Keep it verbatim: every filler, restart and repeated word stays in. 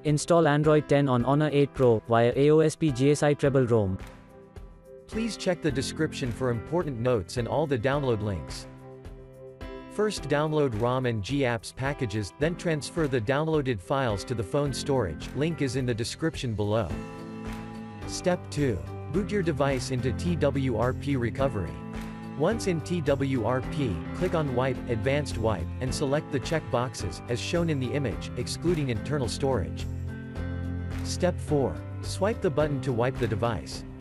Install Android ten on Honor eight Pro via A O S P G S I Treble ROM. Please check the description for important notes and all the download links. First download ROM and GApps packages, then transfer the downloaded files to the phone storage, link is in the description below. Step two. Boot your device into T W R P recovery. Once in T W R P, click on Wipe, Advanced Wipe, and select the check boxes, as shown in the image, excluding internal storage. Step four. Swipe the button to wipe the device.